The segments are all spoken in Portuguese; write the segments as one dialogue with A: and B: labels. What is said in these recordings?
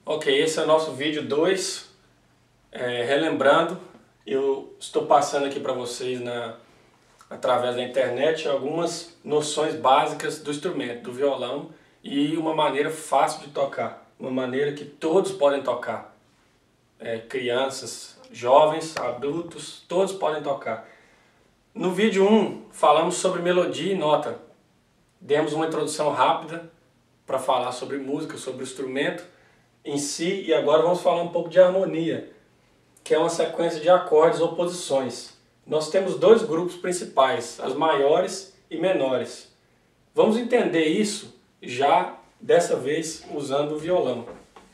A: Ok, esse é o nosso vídeo 2, relembrando, eu estou passando aqui para vocês através da internet algumas noções básicas do instrumento, do violão, e uma maneira fácil de tocar, uma maneira que todos podem tocar, crianças, jovens, adultos, todos podem tocar. No vídeo 1 falamos sobre melodia e nota, demos uma introdução rápida para falar sobre música, sobre o instrumento em si, e agora vamos falar um pouco de harmonia, que é uma sequência de acordes ou posições. Nós temos dois grupos principais, as maiores e menores. Vamos entender isso já dessa vez usando o violão.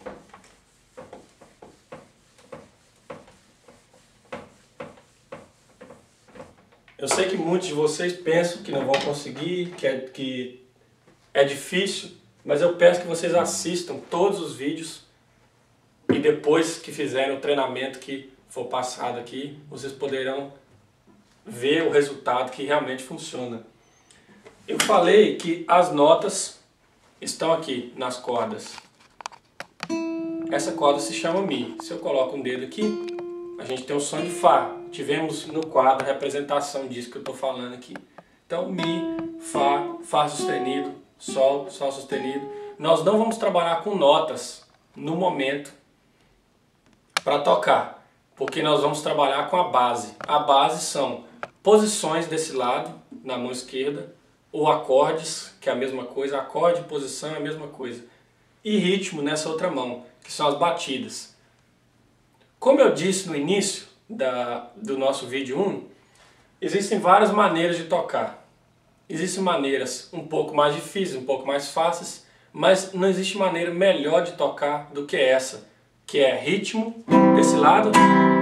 A: Eu sei que muitos de vocês pensam que não vão conseguir, que é difícil, mas eu peço que vocês assistam todos os vídeos e depois que fizerem o treinamento que for passado aqui, vocês poderão ver o resultado que realmente funciona. Eu falei que as notas estão aqui nas cordas. Essa corda se chama Mi. Se eu coloco um dedo aqui, a gente tem o som de Fá. Tivemos no quadro a representação disso que eu estou falando aqui. Então Mi, Fá, Fá sustenido, Sol, Sol sustenido. Nós não vamos trabalhar com notas no momento para tocar, porque nós vamos trabalhar com a base. A base são posições desse lado, na mão esquerda, ou acordes, que é a mesma coisa, acorde e posição é a mesma coisa. E ritmo nessa outra mão, que são as batidas. Como eu disse no início do nosso vídeo 1, existem várias maneiras de tocar. Existem maneiras um pouco mais difíceis, um pouco mais fáceis, mas não existe maneira melhor de tocar do que essa, que é ritmo desse lado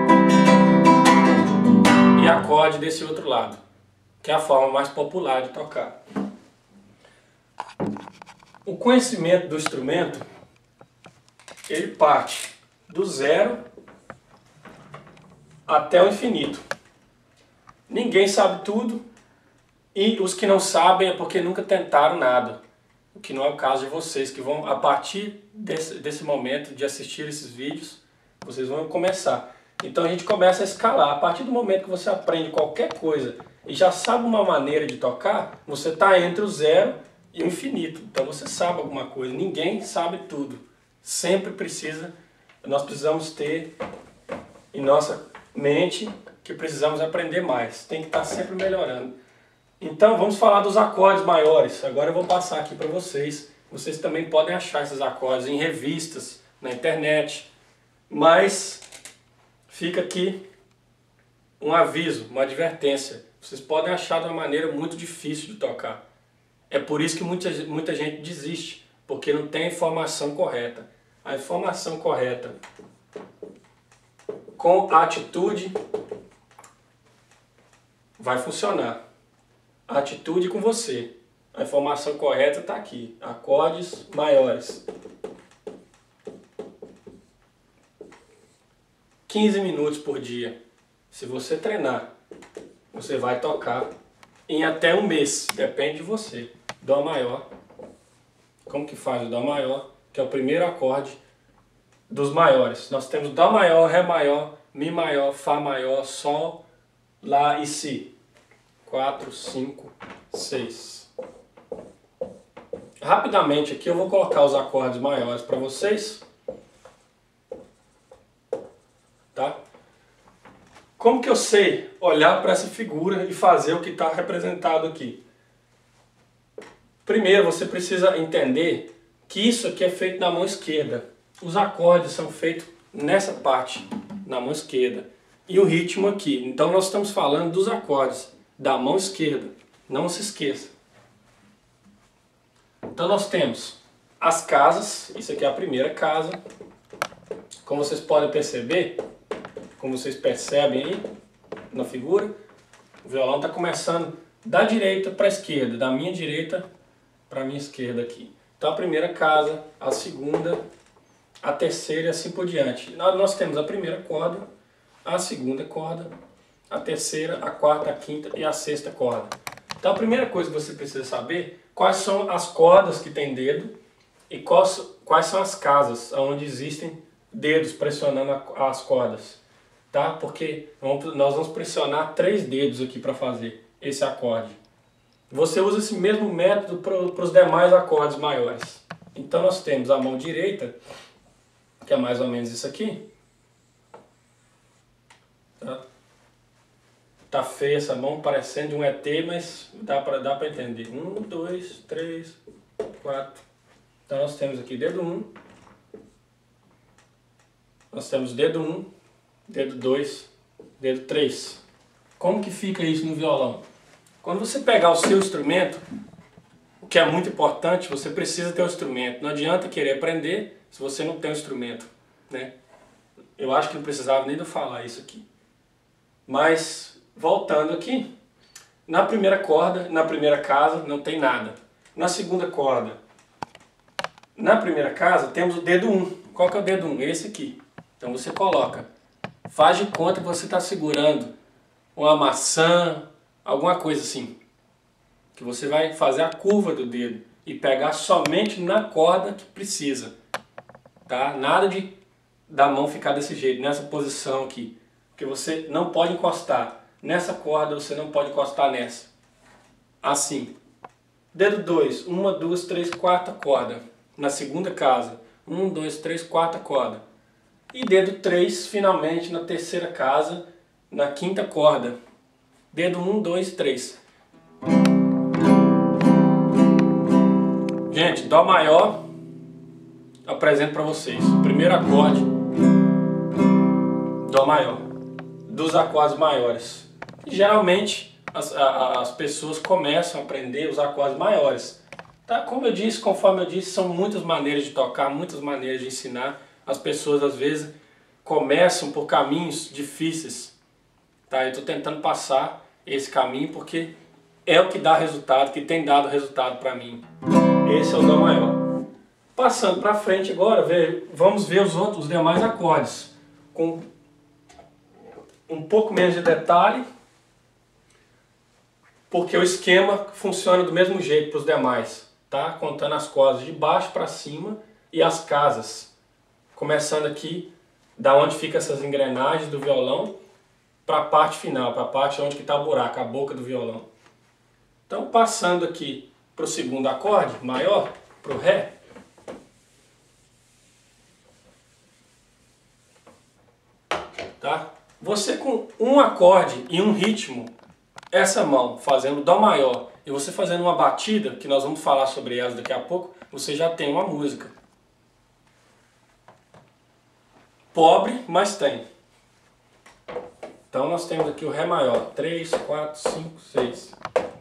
A: e acorde desse outro lado, que é a forma mais popular de tocar. O conhecimento do instrumento, ele parte do zero até o infinito. Ninguém sabe tudo, e os que não sabem é porque nunca tentaram nada. O que não é o caso de vocês, que vão, a partir desse momento de assistir esses vídeos, vocês vão começar. Então a gente começa a escalar. A partir do momento que você aprende qualquer coisa e já sabe uma maneira de tocar, você está entre o zero e o infinito. Então você sabe alguma coisa. Ninguém sabe tudo. Sempre nós precisamos ter em nossa mente que precisamos aprender mais. Tem que estar sempre melhorando. Então vamos falar dos acordes maiores. Agora eu vou passar aqui para vocês. Vocês também podem achar esses acordes em revistas, na internet. Mas fica aqui um aviso, uma advertência. Vocês podem achar de uma maneira muito difícil de tocar. É por isso que muita gente desiste, porque não tem a informação correta. A informação correta com a atitude vai funcionar. A atitude com você. A informação correta está aqui. Acordes maiores. 15 minutos por dia. Se você treinar, você vai tocar em até um mês. Depende de você. Dó maior. Como que faz o Dó maior? Que é o primeiro acorde dos maiores. Nós temos Dó maior, Ré maior, Mi maior, Fá maior, Sol, Lá e Si. 4, 5, 6. Rapidamente aqui eu vou colocar os acordes maiores para vocês. Tá? Como que eu sei olhar para essa figura e fazer o que está representado aqui? Primeiro você precisa entender que isso aqui é feito na mão esquerda. Os acordes são feitos nessa parte, na mão esquerda. E o ritmo aqui. Então nós estamos falando dos acordes da mão esquerda. Não se esqueça. Então nós temos as casas. Isso aqui é a primeira casa. Como vocês podem perceber, como vocês percebem aí na figura, o violão está começando da direita para a esquerda, da minha direita para a minha esquerda aqui. Então a primeira casa, a segunda, a terceira e assim por diante. Nós temos a primeira corda, a segunda corda, a terceira, a quarta, a quinta e a sexta corda. Então a primeira coisa que você precisa saber, quais são as cordas que tem dedo E quais são as casas onde existem dedos pressionando as cordas, tá? Porque nós vamos pressionar 3 dedos aqui para fazer esse acorde. Você usa esse mesmo método para os demais acordes maiores. Então nós temos a mão direita, que é mais ou menos isso aqui. Tá feia essa mão, parecendo de um ET, mas dá para entender. 1, 2, 3, 4. Então nós temos aqui dedo 1. Nós temos dedo 1, dedo 2, dedo 3. Como que fica isso no violão? Quando você pegar o seu instrumento, o que é muito importante, você precisa ter o instrumento. Não adianta querer aprender se você não tem o instrumento, né? Eu acho que não precisava nem de eu falar isso aqui. Mas, voltando aqui, na primeira corda, na primeira casa, não tem nada. Na segunda corda, na primeira casa, temos o dedo 1. Qual que é o dedo 1? Esse aqui. Então você coloca. Faz de conta que você está segurando uma maçã, alguma coisa assim. Que você vai fazer a curva do dedo e pegar somente na corda que precisa. Tá? Nada da mão ficar desse jeito, nessa posição aqui. Porque você não pode encostar nessa corda, você não pode encostar nessa. Assim. Dedo 2, 1, 2, 3, 4 corda. Na segunda casa, 1, 2, 3, 4 corda. E dedo 3, finalmente, na terceira casa, na quinta corda. Dedo 1, 2, 3. Gente, Dó maior, apresento para vocês. Primeiro acorde, Dó maior, dos acordes maiores. E, geralmente, as pessoas começam a aprender os acordes maiores. Tá? Como eu disse, conforme eu disse, são muitas maneiras de tocar, muitas maneiras de ensinar. As pessoas, às vezes, começam por caminhos difíceis. Tá? Eu estou tentando passar esse caminho porque é o que dá resultado, que tem dado resultado para mim. Esse é o Dó maior. Passando para frente agora, vamos ver os demais acordes. Com um pouco menos de detalhe, porque o esquema funciona do mesmo jeito para os demais. Tá? Contando as cordas de baixo para cima e as casas. Começando aqui, da onde fica essas engrenagens do violão, para a parte final, para a parte onde está o buraco, a boca do violão. Então, passando aqui para o segundo acorde, maior, para o Ré. Tá? Você com um acorde e um ritmo, essa mão fazendo Dó maior e você fazendo uma batida, que nós vamos falar sobre elas daqui a pouco, você já tem uma música. Pobre, mas tem. Então nós temos aqui o Ré maior, 3, 4, 5, 6.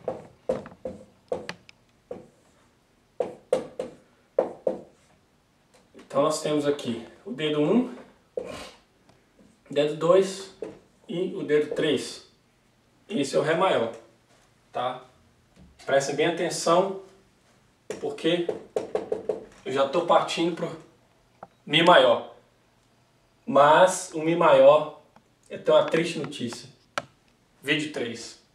A: Então nós temos aqui o dedo 1, dedo 2 e o dedo 3. Esse é o Ré maior, tá? Prestem bem atenção, porque eu já estou partindo para o Mi maior. Mas o Mi maior tem uma triste notícia. Vídeo 3.